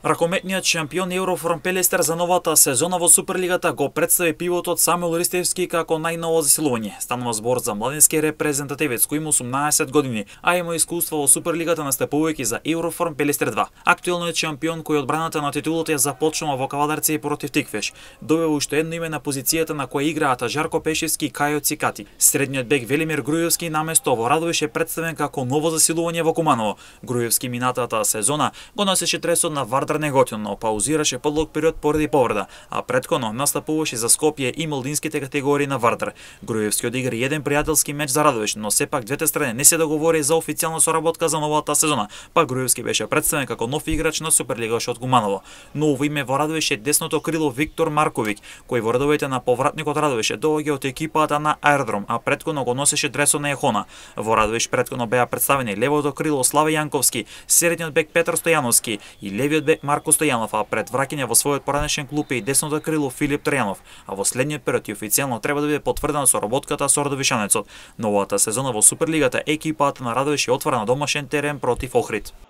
Ракометниот шампион Евроформ Пелестер за новата сезона во Суперлигата го представи пивотот Самуел Ристевски како најново засилување. Станува збор за младински репрезентативец кој има 18 години, а има искуство во Суперлигата настапувајќи за Евроформ Пелестер 2. Актуелниот шампион кој одбраната на титулата ја започнува во Кавадарци против Тиквеш. Добива уште едно име на позицијата на која играат Жарко Пешевски и Кајо Цикати. Средниот бек Велимир Грујовски наместо во Радовиш е представен како ново засилување во Куманово. Грујовски минатата сезона го носеше дресот на Вардар неготино, но паузираше подлог период поради повреда, а претходно настапуваше за Скопје и молдинските категории на Вардар. Грујевски одигра еден пријателски меч за Радовиш, но сепак двете страни не се договори за официјална соработка за новата сезона, па Грујевски беше представен како нов играч на Суперлигаш од Куманово. Ново име во Радовиш е десното крило Виктор Марковиќ, кој во редовите на повратникот Радовиш доаѓа од екипата на Аеродром, а претходно го носеше дресот на Ехона. Во Радовиш претходно беа представени левото крило Славе Јанковски, средниот бек Петар Стојановски и левиот бек Марко Стојанов, а пред враќање во својот поранешен клуб е и десното крило Филип Тројанов, а во следниот период и официјално треба да биде потврдена соработката со Радовишанецот. Новата сезона во Суперлигата екипата на Радовиш е отвора на домашен терен против Охрид.